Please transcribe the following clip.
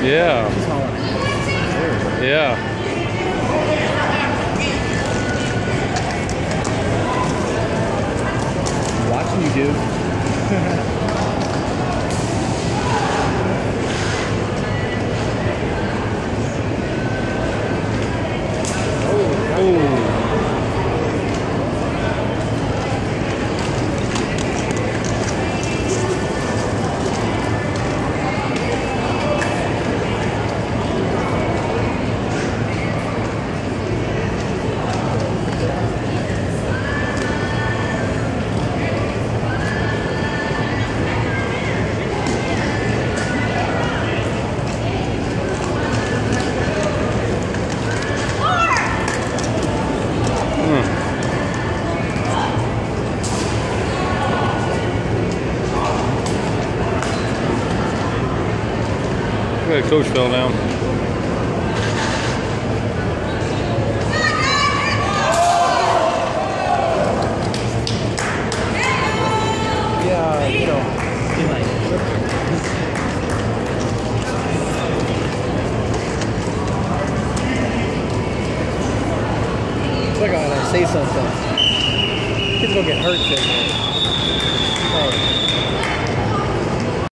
Yeah. She's hauling it. Yeah. Watching you, dude. Look at the coach fell down. Yeah, you know, he like look at when I say something. Kids gonna get hurt. Shit. Oh.